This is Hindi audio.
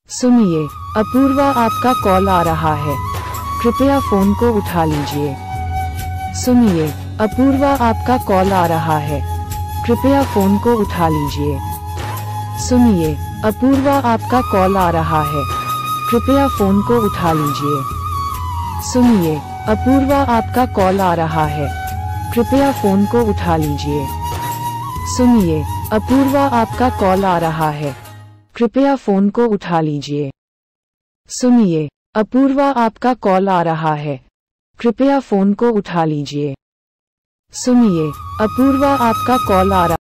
सुनिए, अपूर्वा आपका कॉल आ रहा है, कृपया फोन को उठा लीजिए। सुनिए, अपूर्वा आपका कॉल आ रहा है, कृपया फोन को उठा लीजिए। सुनिए, अपूर्वा आपका कॉल आ रहा है, कृपया फोन को उठा लीजिए। सुनिए, अपूर्वा आपका कॉल आ रहा है, कृपया फोन को उठा लीजिए। सुनिए, अपूर्वा आपका कॉल आ रहा है, कृपया फोन को उठा लीजिए। सुनिए, अपूर्वा आपका कॉल आ रहा है, कृपया फोन को उठा लीजिए। सुनिए, अपूर्वा आपका कॉल आ रहा